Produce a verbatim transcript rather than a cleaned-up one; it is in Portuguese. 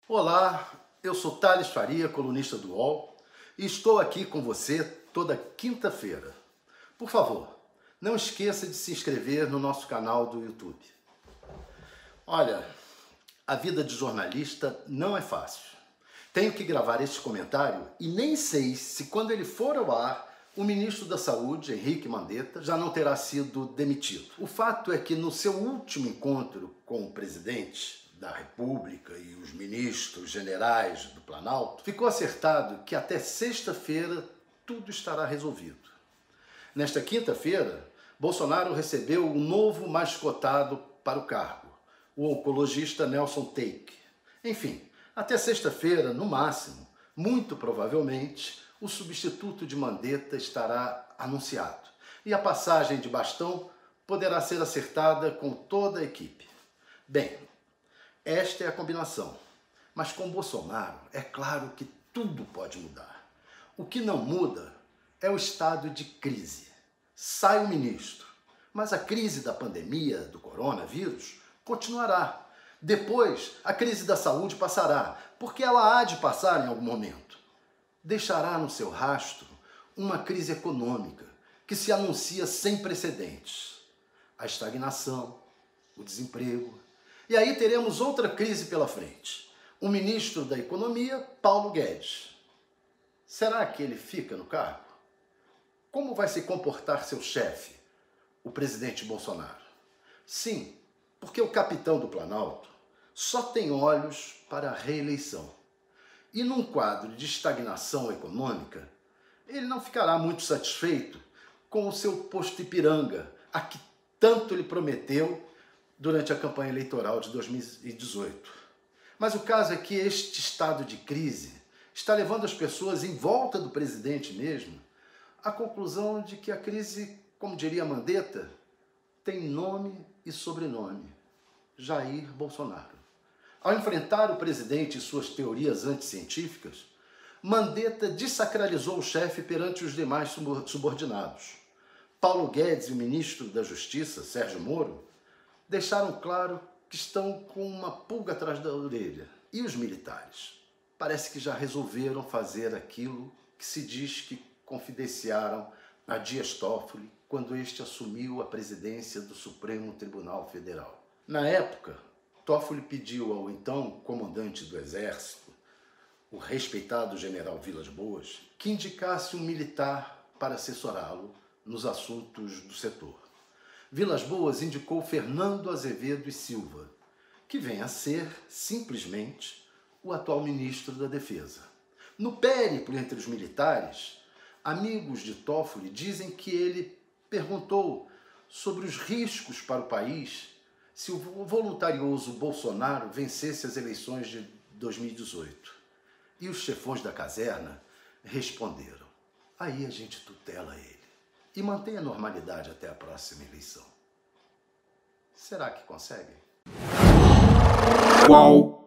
Olá, eu sou Thales Faria, colunista do U O L, e estou aqui com você toda quinta-feira. Por favor, não esqueça de se inscrever no nosso canal do YouTube. Olha, a vida de jornalista não é fácil. Tenho que gravar este comentário e nem sei se quando ele for ao ar, o ministro da Saúde, Henrique Mandetta, já não terá sido demitido. O fato é que no seu último encontro com o presidente da República e os ministros generais do Planalto, ficou acertado que até sexta-feira tudo estará resolvido. Nesta quinta-feira, Bolsonaro recebeu um novo mais cotado para o cargo, o oncologista Nelson Teich. Enfim, até sexta-feira, no máximo, muito provavelmente, o substituto de Mandetta estará anunciado e a passagem de bastão poderá ser acertada com toda a equipe. Bem, esta é a combinação, mas com Bolsonaro é claro que tudo pode mudar. O que não muda é o estado de crise. Sai o ministro, mas a crise da pandemia do coronavírus continuará. Depois, a crise da saúde passará, porque ela há de passar em algum momento. Deixará no seu rastro uma crise econômica que se anuncia sem precedentes. A estagnação, o desemprego. E aí teremos outra crise pela frente. O ministro da Economia, Paulo Guedes. Será que ele fica no cargo? Como vai se comportar seu chefe, o presidente Bolsonaro? Sim, porque o capitão do Planalto só tem olhos para a reeleição. E num quadro de estagnação econômica, ele não ficará muito satisfeito com o seu posto Ipiranga, a que tanto lhe prometeu durante a campanha eleitoral de dois mil e dezoito. Mas o caso é que este estado de crise está levando as pessoas em volta do presidente mesmo à conclusão de que a crise, como diria Mandetta, tem nome e sobrenome: Jair Bolsonaro. Ao enfrentar o presidente e suas teorias anticientíficas, Mandetta desacralizou o chefe perante os demais subordinados. Paulo Guedes e o ministro da Justiça, Sérgio Moro, deixaram claro que estão com uma pulga atrás da orelha. E os militares? Parece que já resolveram fazer aquilo que se diz que confidenciaram a Dias Toffoli quando este assumiu a presidência do Supremo Tribunal Federal. Na época, Toffoli pediu ao então comandante do Exército, o respeitado general Vilas Boas, que indicasse um militar para assessorá-lo nos assuntos do setor. Vilas Boas indicou Fernando Azevedo e Silva, que vem a ser, simplesmente, o atual ministro da Defesa. No périplo entre os militares, amigos de Toffoli dizem que ele perguntou sobre os riscos para o país se o voluntarioso Bolsonaro vencesse as eleições de dois mil e dezoito. E os chefões da caserna responderam: aí a gente tutela ele e mantém a normalidade até a próxima eleição. Será que conseguem? Qual?